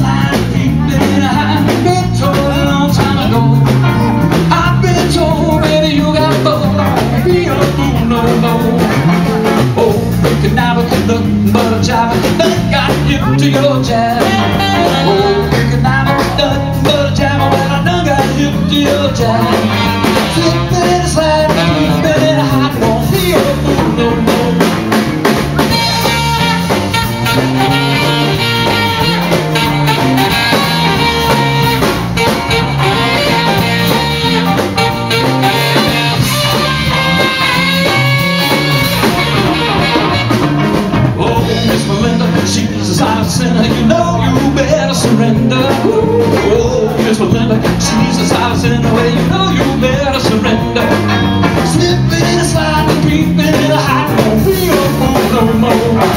slide creeping high. Been told a long time ago. I've been told, baby, you got both. Don't be a fool no more. Oh, you can never get nothing but a job. Thank God you to your jab. Oh, you can never get nothing but a jab. Well, I done got you to your jab. Slipping and sliding, creeping and high. Don't be a fool no more. She's a sinner, you know you better surrender. Oh, Miss Melinda, she's a silent sinner, well, you know you better surrender. Slipping and sliding, creeping in a hot, don't be a fool no more.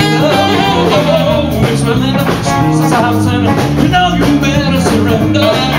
You know you better surrender.